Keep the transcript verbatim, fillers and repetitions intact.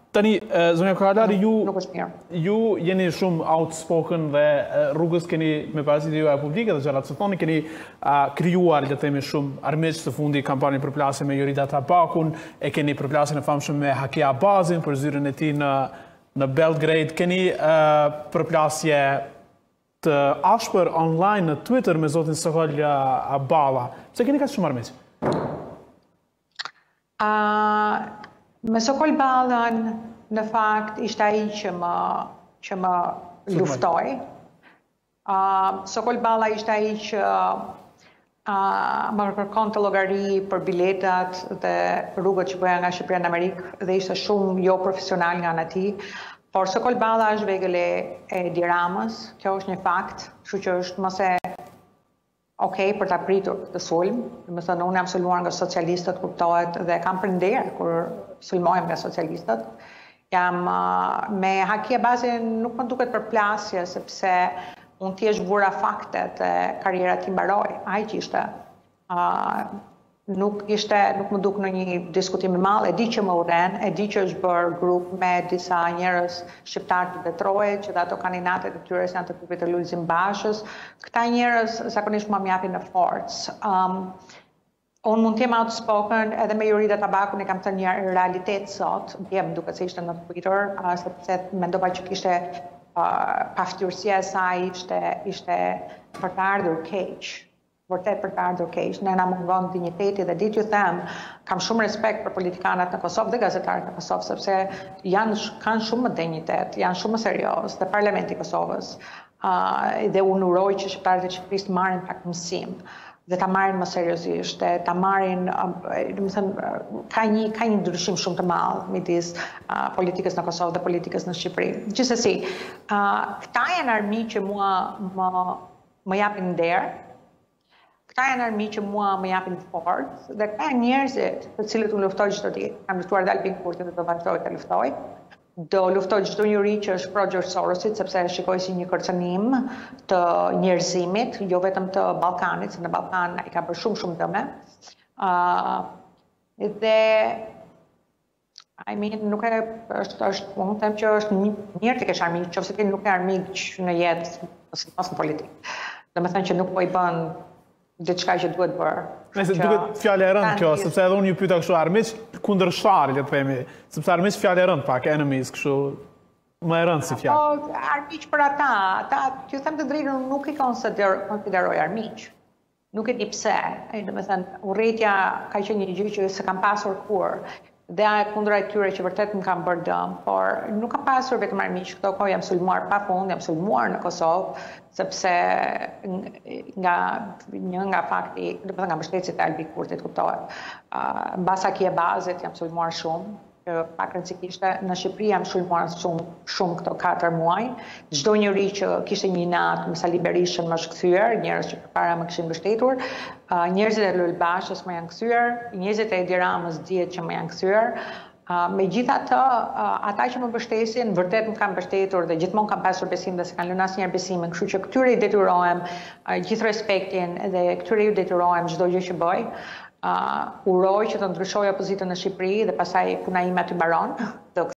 Tani, zonja Kokalari, ju, nuk është mirë. ju jeni shumë outspoken dhe rrugës keni me parasysh juaja publike dhe gjërat që thoni, keni uh, krijuar, le të themi, shumë armiq të fundi kampanje përplasje me Jorida Tabakun, e keni përplasjen e famshëm me Haki Abazin për zyrën e tij në në Belgrade, keni uh, përplasje të ashpër online në Twitter me zotin Sokol uh, Aballa. Pse keni kaq shumë armiq? Uh, me Sokol Ballën, në fakt, ishte ai që më, që më luftoj. Uh, Sokol Balla ishte ai që uh, më kërkon të llogari për biletat dhe rrugët që bëja nga Shqipëria në Amerikë dhe ishte shumë jo profesional nga ana e tij. Por Sokol Balla është vegële e Diramës, kjo është një fakt, kështu që është mos e okej për ta pritur të sulm. Do të thënë, unë jam sulmuar nga socialistët, kuptohet, dhe kam prender kur sulmohem nga socialistët. Jam uh, me Haki Abazit nuk më duket përplasje, sepse unë thjesht vura faktet e karriera tim mbaroi. Ai që ishte. Uh, nuk ishte, nuk më duk në një diskutim i madh, e di që më urren, e di që është bërë grup me disa njerëz shqiptar të Detroit, që dhe ato kandidatet e tyre janë të grupit të Lulzim Bashës. Këta njerëz zakonisht më japin në forcë. Um, unë mund të jem outspoken edhe me Jorida Tabakun, e kam thënë një realitet sot, djem duket se ishte në Twitter, uh, sepse mendova që kishte uh, paftyrësia e saj ishte ishte për të ardhur keq. Vërtet për të ardhur keq. Ne na mungon dinjiteti dhe ditë ju them, kam shumë respekt për politikanët në Kosovë dhe gazetarët në Kosovë, sepse janë kanë shumë më dinjitet, janë shumë më serioz, dhe Parlamenti i Kosovës. Uh, dhe unë uroj që shqiptarët e Shqipërisë marrin pak mësim dhe ta marrin më seriozisht, dhe ta marrin, do të thënë, ka një ka një ndryshim shumë të madh midis uh, politikës në Kosovë dhe politikës në Shqipëri. Gjithsesi, uh, këta janë armiq që mua më më japin nder. Këta janë armiq që mua më japin forcë, dhe këta janë njerëzit të cilët unë luftoj çdo ditë. Kam luftuar dhe Albin Kurtin dhe do vazhdoj të luftoj. Do luftoj çdo njeri që është pro George Sorosit, sepse e shikoj si një kërcënim të njerëzimit, jo vetëm të Ballkanit, se në Ballkan ai ka bërë shumë shumë dëme. Uh, dhe I mean, nuk e është, është unë them që është mirë të kesh armiq, nëse ti nuk ke armiq në jetë, ose pas në politikë. Domethënë që nuk po i bën diçka që duhet bërë. Nëse duket fjalë e rëndë kjo, sepse edhe unë ju pyeta kështu armiq kundërshtar, le të themi, sepse armiq fjalë e rëndë pak, enemies, kështu më e rëndë si fjalë. Po, armiq për ata, ata, që them të drejtën, nuk i konsider, konsideroj armiq. Nuk e di pse. Domethënë, urrëtia ka qenë një gjë që s'e kam pasur kur. Dhe kundra e tyre që vërtet më kanë bërë dëm, por nuk kam pasur vetëm armiq, këto kohë jam sulmuar pafund, jam sulmuar në Kosovë, sepse nga një nga fakti, do të thënë nga mbështetësit e Albin Kurtit, kuptohet. Uh, mbas Haki Abazit jam sulmuar shumë, që pak rëndësishme në Shqipëri jam sulmuar shumë shumë këto katër muaj. Çdo njeri që kishte një natë me Sali Berishën më është kthyer, njerëz që përpara më kishin mbështetur, uh, njerëzit e Lul Bashës më janë kthyer, njerëzit e Edi Ramës dihet që më janë kthyer. Uh, Megjithatë, uh, ata që më mbështesin, vërtet më kanë mbështetur dhe gjithmonë kanë pasur besim dhe se kanë lënë asnjëherë besimin, kështu që këtyre i detyrohem uh, gjithë respektin dhe këtyre ju detyrohem çdo gjë që bëj. Uh, uroj që të ndryshoj opozitën në Shqipëri dhe pastaj puna ime aty mbaron.